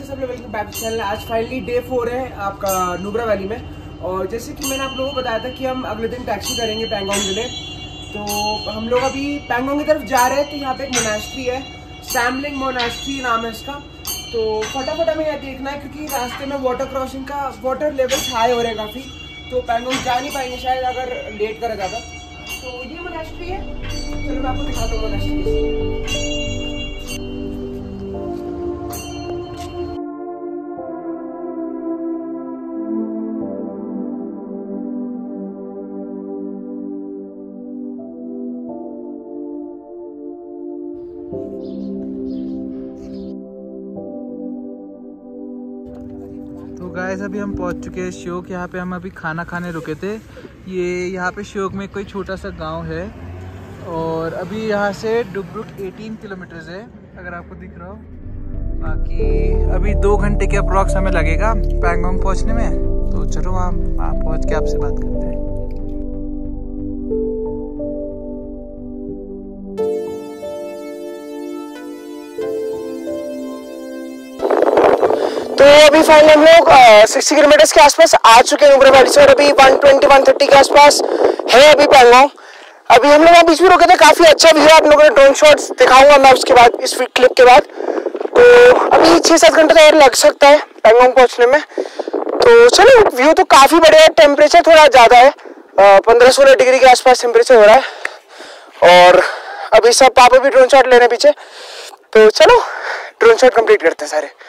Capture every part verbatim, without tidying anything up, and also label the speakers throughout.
Speaker 1: सब लोग welcome back to channel. आज फाइनली डे फोर है आपका नुब्रा वैली में, और जैसे कि मैंने आप लोगों को बताया था कि हम अगले दिन टैक्सी करेंगे पैंगोंग के लिए। तो हम लोग अभी पैंगोंग की तरफ जा रहे हैं। तो यहाँ पे एक मोनास्ट्री है, सैमलिंग मोनास्ट्री नाम है इसका। तो फटाफट हमें यहाँ देखना है क्योंकि रास्ते में वाटर क्रॉसिंग का वाटर लेवल हाई हो रहे हैं काफ़ी, तो पैंगोंग जा नहीं पाएंगे शायद अगर लेट करा ज़्यादा। तो ये मोनास्ट्री है, चलो मैं आपको दिखाता हूँ मोनास्ट्री।
Speaker 2: तो गाइस अभी हम पहुंच चुके हैं श्योक। यहाँ पे हम अभी खाना खाने रुके थे। ये यहाँ पे श्योक में कोई छोटा सा गांव है और अभी यहाँ से डुब्रुक अठारह किलोमीटर है अगर आपको दिख रहा हो। बाकी अभी दो घंटे के अप्रॉक्स हमें लगेगा पैंगोंग पहुँचने में। तो चलो हम वहाँ पहुँच के आपसे बात करते हैं।
Speaker 1: तो अभी फाइनली हम लोग साठ किलोमीटर के आसपास आ चुके हैं नुब्रा वैली से, और अभी एक सौ बीस एक सौ तीस के आसपास है अभी पैंगोंग। अभी हम लोग बीच में रुके थे, काफी अच्छा व्यू है। आप लोगों को ड्रोन शॉट्स दिखाऊंगा मैं उसके बाद, इस क्लिप के बाद। तो अभी छह सात घंटे तो और लग सकता है पैंगोंग पहुंचने में। तो चलो, व्यू तो काफी बढ़िया है। टेम्परेचर थोड़ा ज्यादा है, पंद्रह सोलह डिग्री के आसपास टेम्परेचर हो रहा है। और अभी सब पापा भी ड्रोन शॉट ले रहे हैं पीछे। तो चलो ड्रोन शॉट कंप्लीट करते हैं सारे।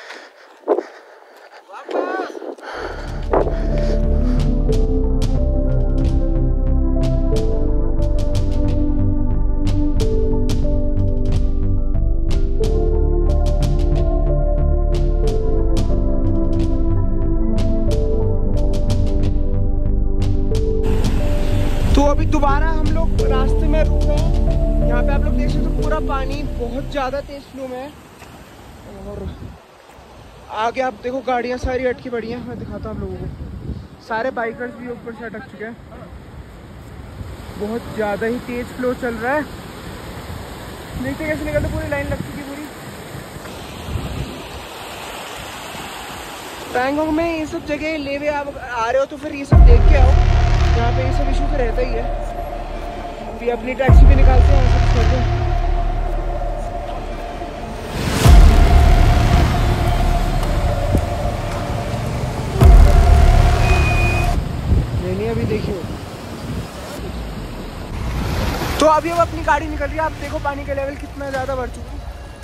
Speaker 1: तो अभी दोबारा हम लोग रास्ते में रुक गए हैं। यहाँ पे आप लोग देख सकते हो पूरा पानी बहुत ज़्यादा तेज फ्लो में है, और आगे आप देखो गाड़ियाँ सारी अटकी पड़ी हैं। मैं दिखाता हूँ आप लोगों को, सारे बाइकर्स भी ऊपर से अटक चुके हैं। बहुत ज़्यादा ही तेज फ्लो चल रहा है। देखते कैसे निकलते, पूरी लाइन लग चुकी पूरी। पैंगोंग में ये सब जगह लेवे आप आ रहे हो तो फिर ये सब देख के आओ। यहाँ पे ये सब इशू तो रहता ही है। अभी अपनी टैक्सी भी निकालते हैं, सब छोड़ दो। नहीं अभी देखिए। तो अभी अब अपनी गाड़ी निकल रही है। आप देखो पानी का लेवल कितना ज्यादा बढ़ चुका है।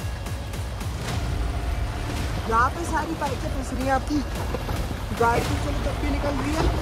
Speaker 1: यहाँ पे सारी बाइकें फंस रही हैं आपकी गाड़ी तो चलो तब भी निकल रही है।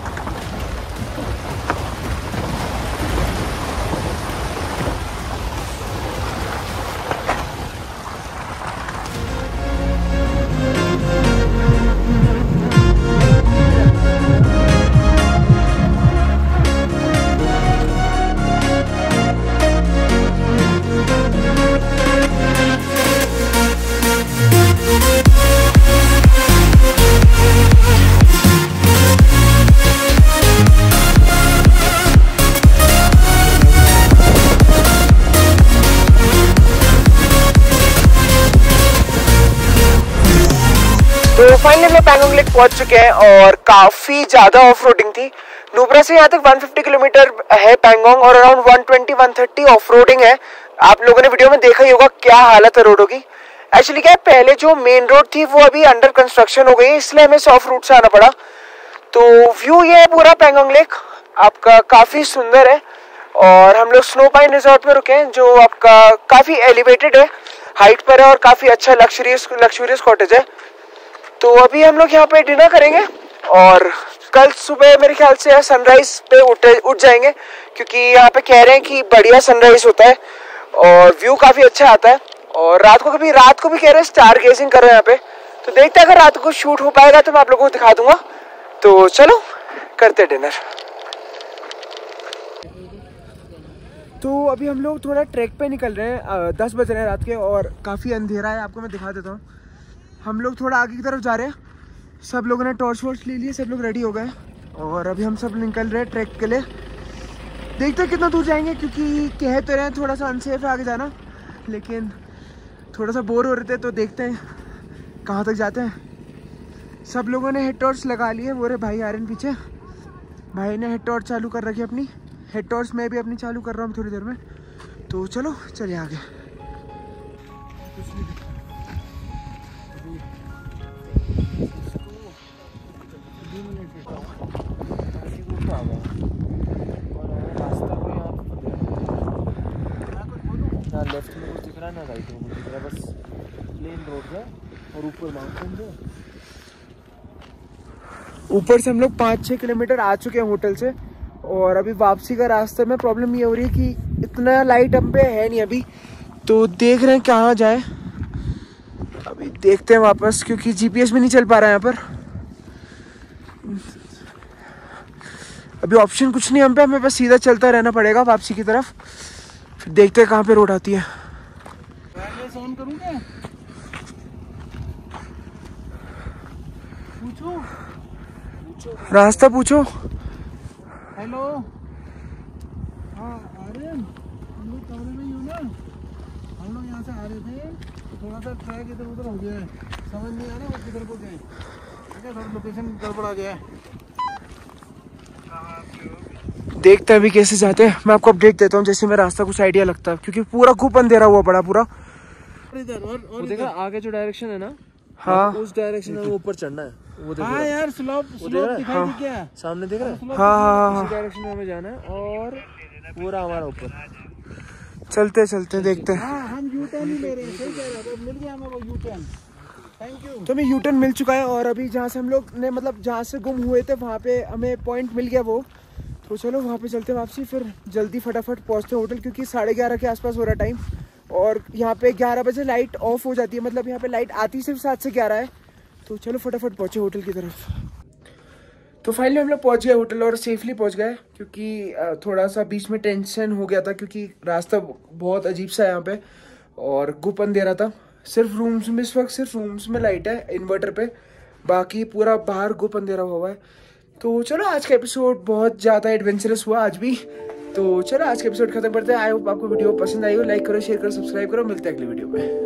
Speaker 1: तो फाइनली लोग पैंगोंग लेक पहुंच चुके हैं, और काफी ज्यादा ऑफ रोडिंग थी। नुब्रा से यहाँ तक एक सौ पचास किलोमीटर है पैंगोंग, और अराउंड एक सौ बीस एक सौ तीस ऑफ रोडिंग है। आप लोगों ने वीडियो में देखा ही होगा क्या हालत है रोडों की। एक्चुअली क्या है, पहले जो मेन रोड थी वो अभी अंडर कंस्ट्रक्शन हो गई है, इसलिए हमें ऑफ रूट से आना पड़ा। तो व्यू ये है पूरा पैंगोंग लेक आपका, काफी सुंदर है। और हम लोग स्नो पाइन रिजॉर्ट में रुके हैं, जो आपका काफी एलिवेटेड है, हाइट पर है, और काफी अच्छा लग्जरियस लग्जरियस कॉटेज है। तो अभी हम लोग यहाँ पे डिनर करेंगे, और कल सुबह मेरे ख्याल से सनराइज पे उठ उठ जाएंगे, क्योंकि यहाँ पे कह रहे हैं कि बढ़िया सनराइज होता है और व्यू काफ़ी अच्छा आता है। और रात को कभी रात को भी कह रहे हैं स्टार गेजिंग करो यहाँ पे। तो देखते हैं अगर रात को शूट हो पाएगा तो मैं आप लोगों को दिखा दूंगा। तो चलो करते डिनर। तो अभी हम लोग थोड़ा ट्रैक पे निकल रहे हैं, दस बज रहे हैं रात के, और काफ़ी अंधेरा है। आपको मैं दिखा देता हूँ। हम लोग थोड़ा आगे की तरफ जा रहे हैं, सब लोगों ने टॉर्च वॉर्च ले लिए, सब लोग रेडी हो गए, और अभी हम सब निकल रहे हैं ट्रैक के लिए। देखते हैं कितना दूर जाएंगे, क्योंकि कह तो रहे हैं थोड़ा सा अनसेफ है आगे जाना, लेकिन थोड़ा सा बोर हो रहे थे, तो देखते हैं कहाँ तक जाते हैं। सब लोगों ने हेड टॉर्च लगा लिए, वो रे भाई आ रहे हैं पीछे। भाई ने हेड टॉर्च चालू कर रखी अपनी, हेड टॉर्च मैं भी अपनी चालू कर रहा हूँ थोड़ी देर में। तो चलो चले आगे।
Speaker 2: ना लेफ्ट में कुछ दिख रहा है ना राइट में कुछ दिख रहा है, बस प्लेन रोड है और ऊपर माउंटेन है।
Speaker 1: ऊपर से हम लोग पाँच छः किलोमीटर आ चुके हैं होटल से, और अभी वापसी का रास्ते में प्रॉब्लम ये हो रही है कि इतना लाइट हम पे है नहीं अभी, तो देख रहे हैं कहाँ जाए। अभी देखते हैं वापस, क्योंकि जीपीएस भी नहीं चल पा रहा है यहाँ पर। अभी ऑप्शन कुछ नहीं हम पे, हमें बस सीधा चलता रहना पड़ेगा वापसी की तरफ। फिर देखते हैं कहाँ पे रोड आती है।
Speaker 2: ऑन करूं क्या? पूछो
Speaker 1: रास्ता पूछो।
Speaker 2: हेलो, हाँ आर्यन, हम लोग कमरे में ही हो ना? हम लोग यहाँ से आ रहे थे, थोड़ा सा ट्रैक इधर उधर हो गया है, समझ नहीं आ रहा वो किधर को गए। ठीक है, थोड़ा लोकेशन गड़बड़ा गया है।
Speaker 1: देखते हैं अभी कैसे जाते हैं, मैं आपको अपडेट देता हूँ जैसे मैं रास्ता कुछ आइडिया लगता है, क्योंकि पूरा खूब अंधेरा हुआ पड़ा पूरा।
Speaker 2: इधर और और देखा आगे जो डायरेक्शन है ना,
Speaker 1: हाँ
Speaker 2: उस डायरेक्शन में ऊपर चढ़ना है। वो देखो,
Speaker 3: हाँ यार स्लोप स्लोप दिखाई दी क्या?
Speaker 2: सामने दिख रहा है?
Speaker 1: हाँ हाँ
Speaker 2: उसी डायरेक्शन में हमें जाना है और पूरा हमारा ऊपर।
Speaker 1: चलते चलते देखते हैं।
Speaker 3: हाँ हम यू टर्न ही ले रहे हैं, सही कह रहा है, मिल गया हमें वो यू टर्न। Thank you.
Speaker 1: तो हमें यू टर्न मिल चुका है, और अभी जहाँ से हम लोग ने मतलब जहाँ से गुम हुए थे वहाँ पे हमें पॉइंट मिल गया वो। तो चलो वहाँ पे चलते हैं वापसी, फिर जल्दी फटाफट पहुँचते हैं होटल, क्योंकि साढ़े ग्यारह के आसपास हो रहा टाइम, और यहाँ पे ग्यारह बजे लाइट ऑफ हो जाती है, मतलब यहाँ पे लाइट आती सिर्फ सात से ग्यारह है। तो चलो फटाफट पहुँचे होटल की तरफ। तो फाइनली हम लोग पहुँच गए होटल, और सेफली पहुँच गए, क्योंकि थोड़ा सा बीच में टेंशन हो गया था, क्योंकि रास्ता बहुत अजीब सा है यहाँ पे और गुप अंधेरा था। सिर्फ रूम्स में इस वक्त सिर्फ रूम्स में लाइट है इन्वर्टर पे, बाकी पूरा बाहर गुप अंधेरा हुआ है। तो चलो आज का एपिसोड बहुत ज़्यादा एडवेंचरस हुआ आज भी। तो चलो आज का एपिसोड खत्म करते हैं। आई होप आपको वीडियो पसंद आई हो। लाइक करो, शेयर करो, सब्सक्राइब करो। मिलते हैं अगली वीडियो में।